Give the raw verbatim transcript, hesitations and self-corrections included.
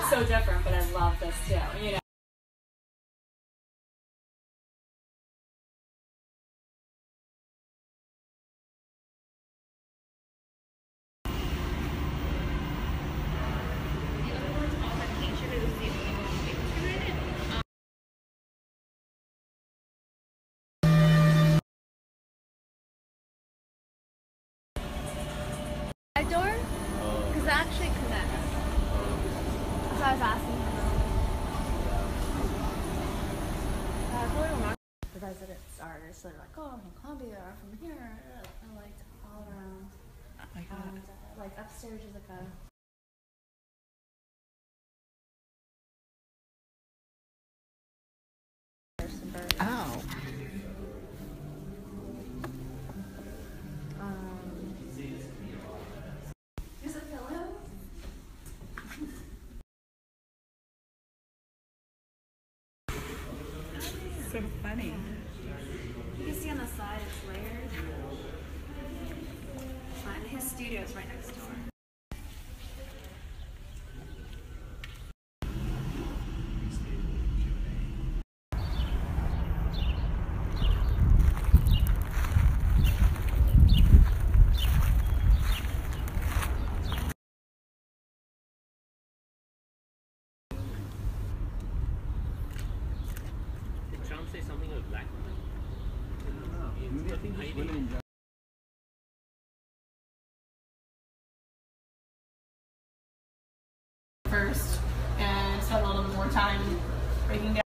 so different, but I love this too. You know. Door? Because it actually connects. So I was asking him. Uh, the residents are so they're like, oh, I'm from Columbia or from here, and like all around. Oh my God. And uh, like upstairs is like a. Oh. There's a pillow. So funny. You can see on the side it's layered. And his studio is right next door. Did Trump say something about black women? I think it's women in First, and spend a little bit more time breaking down.